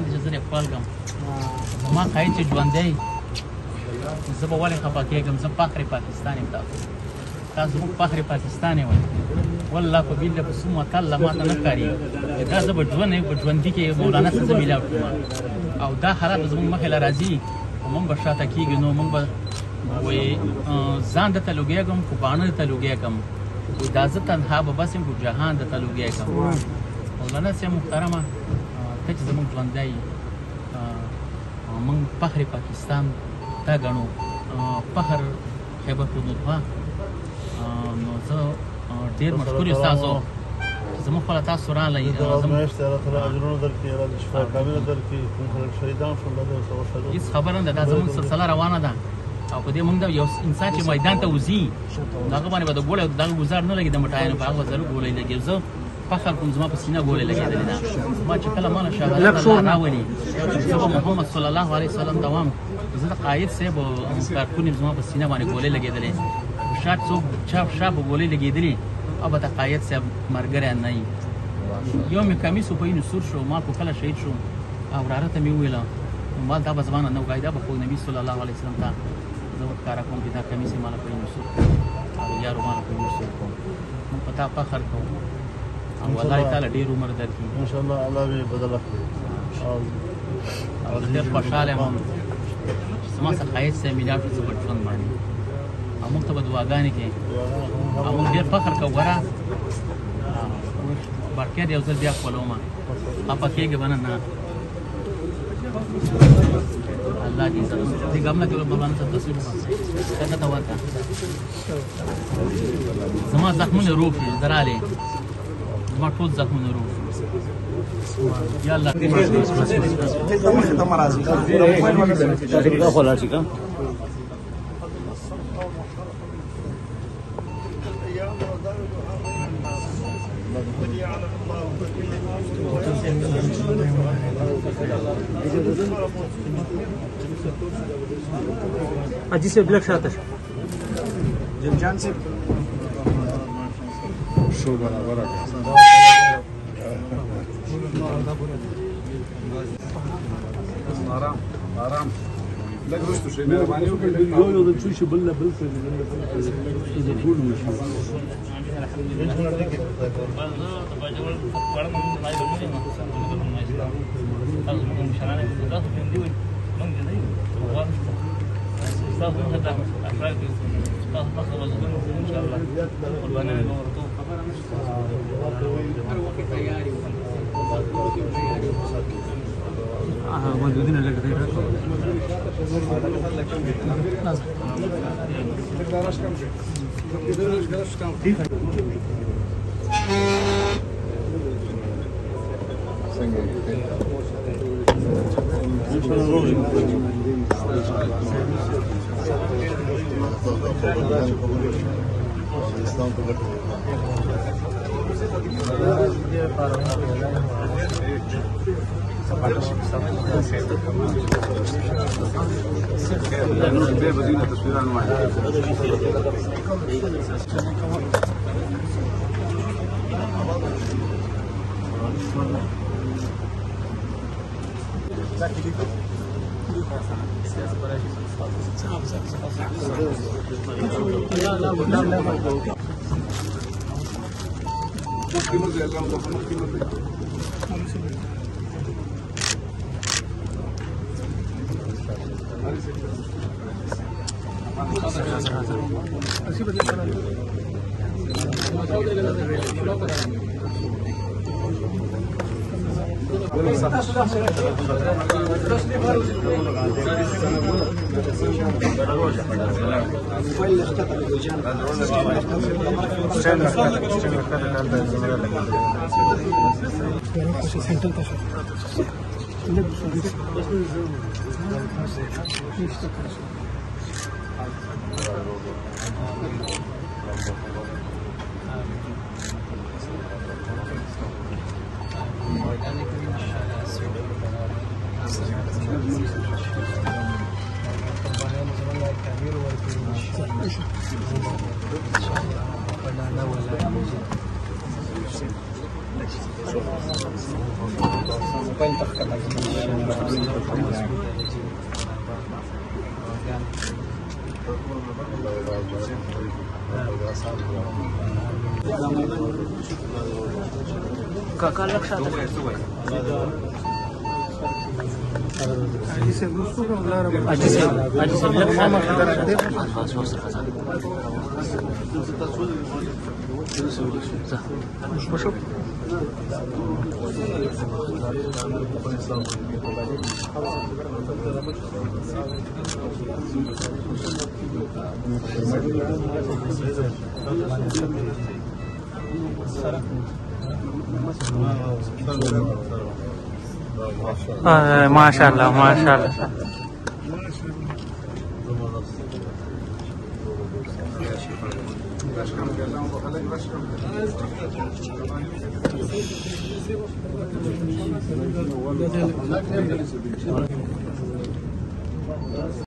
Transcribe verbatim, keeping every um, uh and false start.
پاکستان دی چې زه خپل کم زما قاید چې ژوندی زه به ولې خفه کېږم زه فخر پاکستان یم تاسو تاسو زموږ فخر پاکستان یې وایي والله په بیله په څومره تله ماته نه ښکارېږي دا زه به ژوند یم په ژوندي کې مولانا څه زه میلاو کړم او دا حالات به زموږ مخې له راځي او موږ به شاته کېږو نو موږ به وایي ځان درته لوګېږم خو باڼه درته لوګېږم وایي دا زه تنها به بس یم خو جهان درته لوګېږم مولانا صاحب محترمه ته چې زموږ ژوندی یي موږ فخر پاکستان تا ګڼو فخر خیبر پښتونخوا نو زه ډېر مشکور یم ستاسو چې زموږ خپله تاسو راغلی میاشتې الله تعالی اجرونه درکړي الله دې شفا کامله درکړي کوم خلک شهیدان شول الله دې ورسره وشهدو هېڅ خبره نه ده دا زموږ سلسله روانه ده او په دې موږ د یو انسان چې میدان ته وځي نو هغه باندې به د ګوړې دغه ګزار نه لګي د مټایانو په هغه ځلو ګولۍ لګي زه فخر کوم زما په سینه ګولۍ لګېدلې ده ما چې کله ماله شهادت الله راولي زه به محمد صلی الله علیه وسلم دوام زه د قاید صاحب او کارکون یم زما په سینه باندې ګولۍ لګېدلې شاید څوک چا شا په ګولۍ لګېدلې او به د قاید صاحب ملګری نه وي یو مې کمیس په وینو سور شو ما په کله شهید شو او وراره ته مې وویله ما دا به زما نه نه وایي دا به خو نبي صلی الله علیه وسلم ته زه ورښکاره کوم چې دا کمیس یې ما له په وینو سور او یارو ما له په وینو سور کوم موږ په تا فخر کوو او الله تعالی ډېر عمر درکړي انشاءالله الله به بدله کړي او زه ډېر خوشحاله یم چې زما څخه قاید صاحب میلاو شو زه په ژوند باندې او موږ ته به دعاګانې کوي او موږ ډېر فخر کوو ګوره برکت یو ځل بیا خپلومه خفه کېږې به نه نه الله دې عزت دې ګمله کې مولانا صاحب تصویر وکړه څنګه ته ورته زما زخمونه روغ شي زه رالې زما ټول زخمونه روغ یا الله Haji se bilek şahtır. جمجان سے شو برابر آرام آرام لږ وروسته شئ مهرباني وکړئ یو یو د څه شي بل نه بل څه دې ټول وشي موجودين اللي قاعدين بدينا تصويرا واحدا काका लक्षात आजी से दोस्तों को बुला रहा हूं आजी से आजी से मामा का तरफ दे बस बस बस माशाल्लाह माशाल्लाह